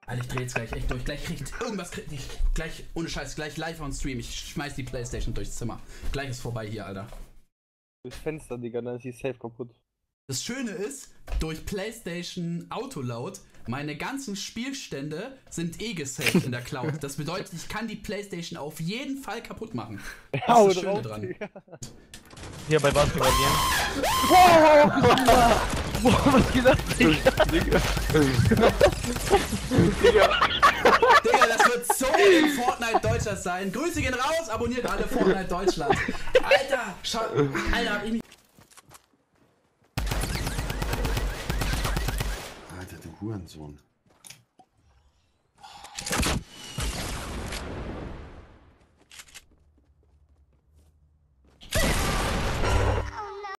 Alter, ich dreh jetzt gleich echt durch. Gleich kriegt irgendwas, gleich, ohne Scheiß, gleich live on Stream. Ich schmeiß die Playstation durchs Zimmer. Gleich ist vorbei hier, Alter. Das Fenster, Digga, dann ist die safe kaputt. Das Schöne ist, durch PlayStation Autoload, meine ganzen Spielstände sind gesaved in der Cloud. Das bedeutet, ich kann die PlayStation auf jeden Fall kaputt machen. Das ist das Schöne dran. Digga. Hier bei Basketball gehen. Boah, was geht das, Digga? Digga, das wird so in Fortnite Deutschland sein. Grüße gehen raus, abonniert alle Fortnite Deutschland. Alter, Alter, hab ich mich... Alter, du Hurensohn.